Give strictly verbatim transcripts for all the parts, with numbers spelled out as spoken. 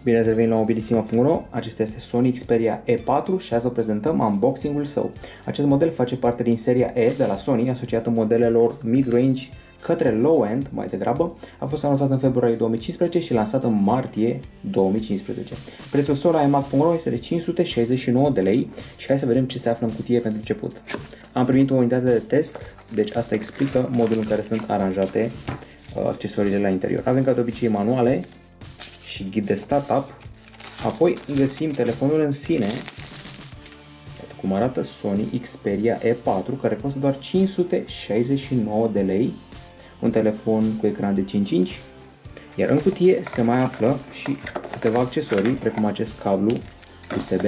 Bine ați revenit la mobilisima punct ro, acesta este Sony Xperia E patru și azi o prezentăm unboxing-ul său. Acest model face parte din seria E de la Sony, asociată modelelor mid-range către low-end mai degrabă. A fost anunțat în februarie două mii cincisprezece și lansat în martie două mii cincisprezece. Prețul său la emac punct ro este de cinci sute șaizeci și nouă de lei și hai să vedem ce se află în cutie pentru început. Am primit o unitate de test, deci asta explică modul în care sunt aranjate accesoriile la interior. Avem ca de obicei manuale și ghid de startup, apoi găsim telefonul în sine. Iată cum arată Sony Xperia E patru, care costă doar cinci sute șaizeci și nouă de lei, un telefon cu ecran de cinci inci, iar în cutie se mai află și câteva accesorii, precum acest cablu U S B,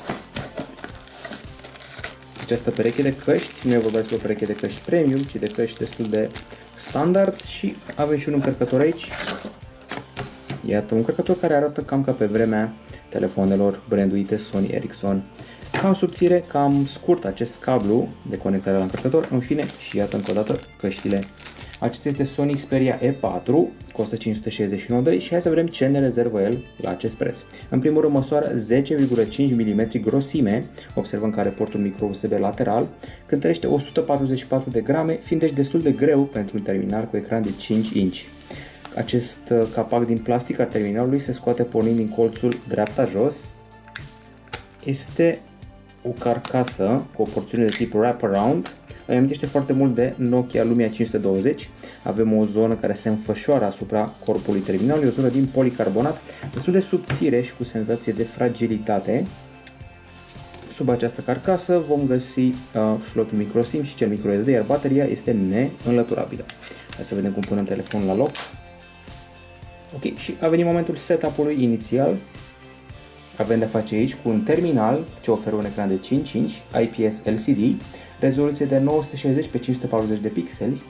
această pereche de căști, nu e vorba despre o pereche de căști premium, ci de căști destul de standard, și avem și un încărcător aici. Iată, un încărcător care arată cam ca pe vremea telefonelor branduite Sony Ericsson. Cam subțire, cam scurt acest cablu de conectare la încărcător. În fine, și iată încă o dată căștile. Acesta este Sony Xperia E patru, costă cinci sute șaizeci și nouă de lei și hai să vedem ce ne rezervă el la acest preț. În primul rând măsoară zece virgulă cinci milimetri grosime, observăm că are portul micro U S B lateral, cântărește o sută patruzeci și patru de grame, fiind deci destul de greu pentru un terminal cu ecran de cinci inci. Acest capac din plastic al terminalului se scoate pornind din colțul dreapta jos. Este o carcasă cu o porțiune de tip wraparound. Îmi amintește foarte mult de Nokia Lumia cinci sute douăzeci. Avem o zonă care se înfășoară asupra corpului terminalului, o zonă din policarbonat, destul de subțire și cu senzație de fragilitate. Sub această carcasă vom găsi uh, slotul micro SIM și cel micro S D, iar bateria este neînlăturabilă. Hai să vedem cum punem telefonul la loc. Ok, și a venit momentul setup-ului inițial. Avem de face aici cu un terminal ce oferă un ecran de cinci inci, I P S L C D, rezoluție de nouă sute șaizeci pe cinci sute patruzeci de pixeli.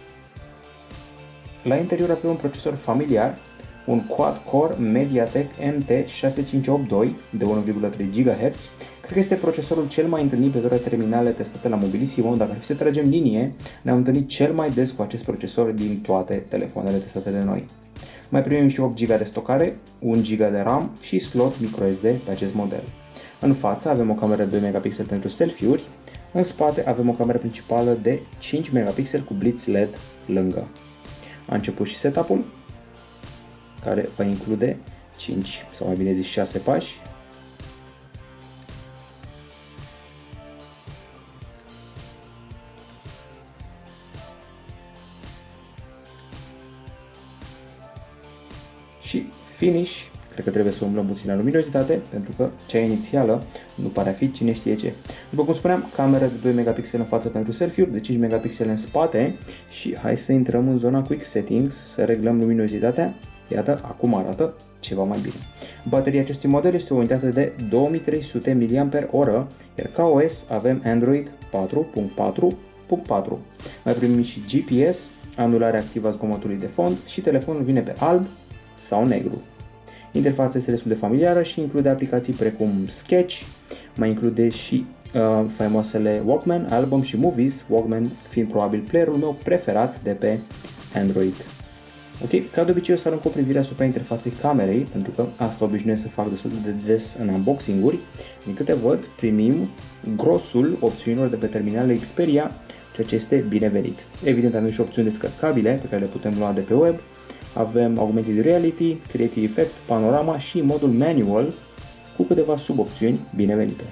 La interior avem un procesor familiar, un quad-core MediaTek M T șase cinci opt doi de unu virgulă trei gigahertz. Cred că este procesorul cel mai întâlnit pe toate terminalele testate la Mobilissimo. Dacă ar fi să tragem linie, ne-am întâlnit cel mai des cu acest procesor din toate telefoanele testate de noi. Mai primim și opt giga de stocare, un giga de RAM și slot microSD pe acest model. În față avem o cameră de doi megapixeli pentru selfie-uri, în spate avem o cameră principală de cinci megapixeli cu blitz L E D lângă. A început și setup-ul, care va include cinci sau mai bine zis șase pași. Și finish, cred că trebuie să umblăm puțin la luminozitate, pentru că cea inițială nu pare a fi cine știe ce. După cum spuneam, cameră de doi megapixeli în față pentru selfie-uri, de cinci megapixeli în spate și hai să intrăm în zona Quick Settings, să reglăm luminozitatea. Iată, acum arată ceva mai bine. Bateria acestui model este o unitate de două mii trei sute miliamperi oră, iar ca O S avem Android patru punct patru punct patru. Mai primim și G P S, anularea activă a zgomotului de fond și telefonul vine pe alb sau negru. Interfața este destul de familiară și include aplicații precum Sketch, mai include și uh, faimoasele Walkman, Album și Movies, Walkman fiind probabil playerul meu preferat de pe Android. Ok, ca de obicei o să arunc o privire asupra interfaței camerei, pentru că asta obișnuiesc să fac destul de des în unboxing-uri. Din câte văd, primim grosul opțiunilor de pe terminalele Xperia, ceea ce este binevenit. Evident, avem și opțiuni descărcabile pe care le putem lua de pe web. Avem Augmented Reality, Creative Effect, Panorama și modul Manual cu câteva subopțiuni binevenite.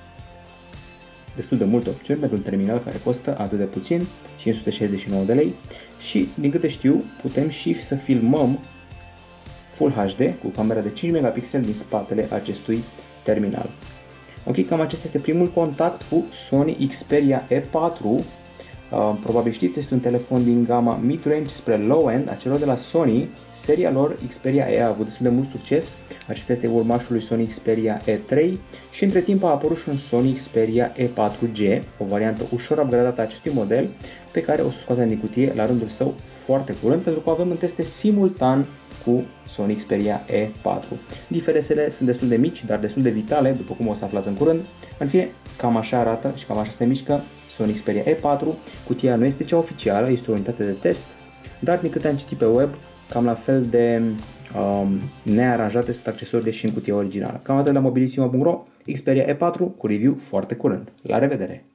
Destul de multe opțiuni pentru un terminal care costă atât de puțin, cinci sute șaizeci și nouă de lei, și din câte știu putem și să filmăm Full H D cu camera de cinci megapixeli din spatele acestui terminal. Ok, cam acesta este primul contact cu Sony Xperia E patru. Uh, probabil știți, este un telefon din gama mid-range spre low-end a celor de la Sony. Seria lor Xperia E a avut destul de mult succes. Acesta este urmașul lui Sony Xperia E trei și între timp a apărut și un Sony Xperia E patru G, o variantă ușor upgradată a acestui model, pe care o să scoatem din cutie la rândul său foarte curând, pentru că avem în teste simultan cu Sony Xperia E patru. Diferențele sunt destul de mici, dar destul de vitale, după cum o să aflați în curând. În fine, cam așa arată și cam așa se mișcă Sony Xperia E patru. Cutia nu este cea oficială, este o unitate de test, dar din câte am citit pe web, cam la fel de um, nearanjate sunt accesoriile și în cutia originală. Cam atât la mobilisimo punct ro, Xperia E patru cu review foarte curând. La revedere!